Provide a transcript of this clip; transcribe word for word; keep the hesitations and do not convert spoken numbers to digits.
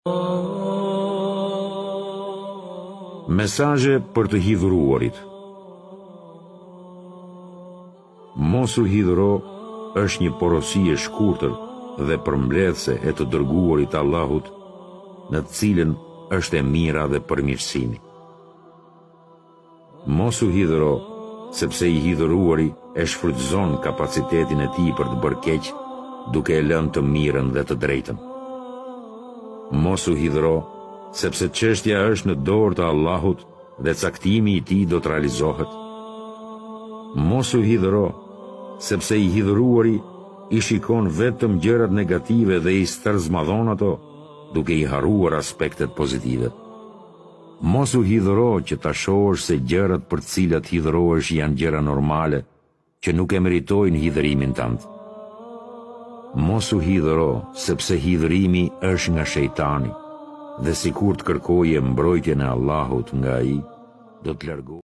Mesazhe për të hidhuruarit. Mos u hidhuro është një porosi e shkurtër dhe përmbledhse e të dërguarit Allahut, në të cilën është e mira dhe përmirësimi. Mos u hidhuro, sepse i hidhuruari e shfrytëzon kapacitetin e tij për të bërë keq, duke e lënë të mirën dhe të drejtën. Mos u hidhuro, sepse çështja është në dorë të Allahut dhe caktimi i tij do të realizohet. Mos u hidhuro, sepse i hidhuruari i shikon vetëm gjërat negative dhe i stërzmadhon ato, duke i harruar aspektet pozitive. Mos u hidhuro që ta shohësh se gjërat për të cilat hidhurohesh janë gjëra normale, që nuk e meritojnë hidhërimin tënd. Mos u hidhuro, sepse hidhërimi është nga shejtani, dhe sikur të kërkoje mbrojtjen e Allahut nga ai, do të largohesh.